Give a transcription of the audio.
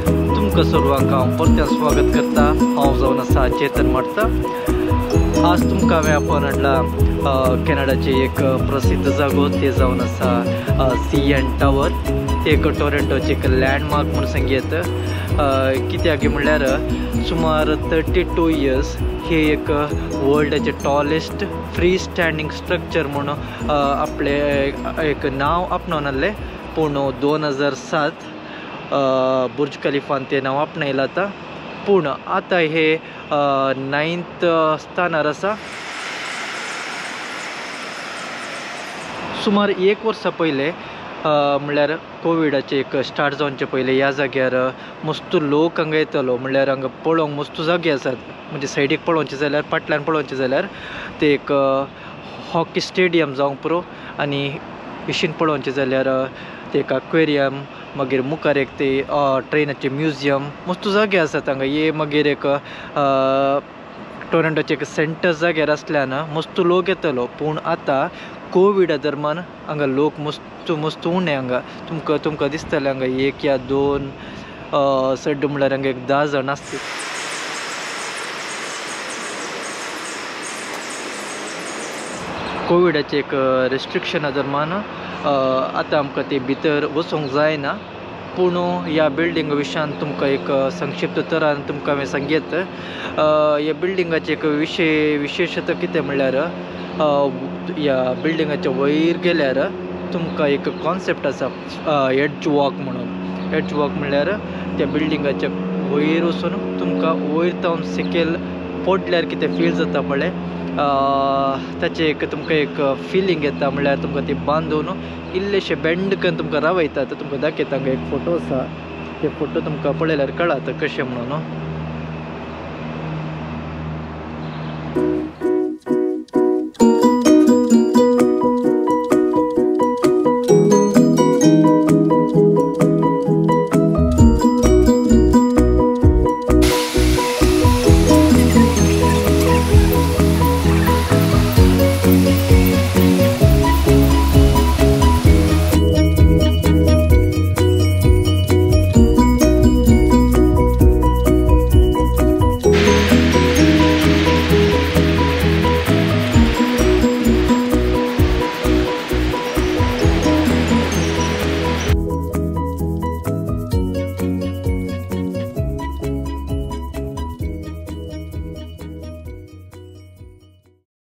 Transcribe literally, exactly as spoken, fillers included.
तुमकां सर्वांक हांव परत्या स्वागत करता। हांव जावन आसा चेतन मारता। आज तुमकां हांवें आपण हाडला कॅनडाचे एक प्रसिद्ध जागो ते जावन आसा सीएन टावर। ते एक टोरंटोचे एक लँडमार्क म्हणून सांगेत। कित्याक म्हणल्यार सुमार थर्टी टू इयर्स हे एक वर्ल्डाचे टॉलेस्ट फ्री स्टँडिंग स्ट्रक्चर म्हणून आपले एक नाव आपणावन आसलें। पूण दोन हजार सात बुर्ज खलिफान ते नाव आपणायलां आतां। पूण आतां हे नाइन्थ स्थानार आसा। सुमार एक वर्सा पयले म्हणल्यार कोविडाचे एक स्टार्ट जावचे पयले ह्या जाग्यार मस्त लोक हांगा येतलो। म्हणल्यार हांगा पळोवंक मस्त जागे आसात। म्हणजे सायडीक पळोवचें जाल्यार फाटल्यान पळोवचें जाल्यार ते एक हॉकी स्टेडियम जावंक पुरो, आनी इशीन पळोवचें जाल्यार ते एक अक्वेरियम, मागीर मुखार एक ते ट्रेनाचे म्युजियम मस्त जागे आसात हांगा। हे मागीर एक टोरंटोचे एक सेंटर जाग्यार आसल्यान मस्त लोक येतलो। पूण आतां कोविडा दरम्यान हांगा लोक मस्त मस्त उणे। हांगा तुमकां तुमकां दिसतलें हांगा एक या दोन सड्ड म्हणल्यार हांगा एक धा जाण आसतात। कोविडाचे एक रेस्ट्रिक्शना दरम्यान आतां आमकां ते भितर वचूंक जायना। पूण ह्या बिल्डिंग विशयान तुमकां एक संक्षिप्त तरान तुमकां हांवें सांगेत। ह्या बिल्डिंगाचे एक विशेष विशेशता कितें म्हणल्यार ह्या बिल्डिंगाच्या वयर गेल्यार तुमकां एक कॉन्सेप्ट आसा एड्ज वॉक म्हणून। एड्ज वॉक म्हणल्यार त्या बिल्डिंगाच्या वयर वचून तुमकां वयर तावन सकयल पडल्यार कितें फील जाता पळय ताचें एक तुमकां एक फिलींग येता। म्हणल्यार तुमकां ती बांदून इल्लेशे बेंड करून तुमकां रावयता। तुमकां दाखयता हांगा एक फोटो आसा। ते फोटो तुमकां पळयल्यार कळत कशें म्हणून।